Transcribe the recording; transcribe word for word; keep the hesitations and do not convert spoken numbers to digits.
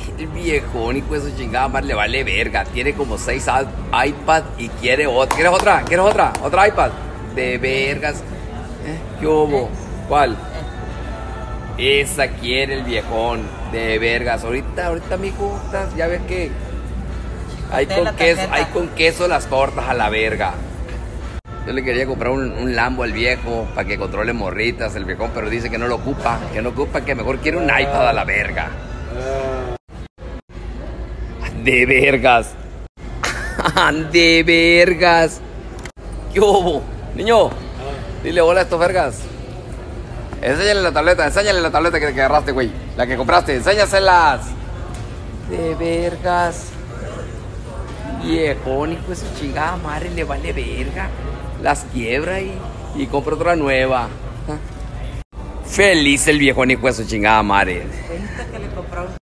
El viejón, hijo de su chingada madre, le vale verga. Tiene como seis iPad y quiere otra. ¿Quieres otra? ¿Quieres otra? ¿Otra iPad? De vergas. ¿Eh? ¿Qué hubo? ¿Cuál? Esa quiere el viejón. De vergas. Ahorita, ahorita, mijo, ya ves que hay con queso, hay con queso las tortas a la verga. Yo le quería comprar un, un Lambo al viejo para que controle morritas el viejón, pero dice que no lo ocupa, que no ocupa, que mejor quiere un iPad a la verga. De vergas. De vergas. ¿Qué hubo? Niño, dile hola a estos vergas. Enséñale la tableta, enséñale la tableta que, que agarraste, güey. La que compraste, enséñaselas. De vergas. Viejón, hijo de su chingada madre, le vale verga. Las quiebra y, y compra otra nueva. Feliz el viejón, hijo de su chingada madre.